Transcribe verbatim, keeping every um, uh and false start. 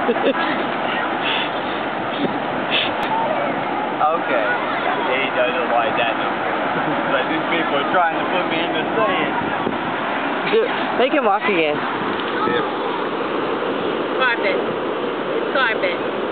Okay. He doesn't like that no more. But these people are trying to put me in the sand. Make him walk again. Yeah. Carpet. It's carpet.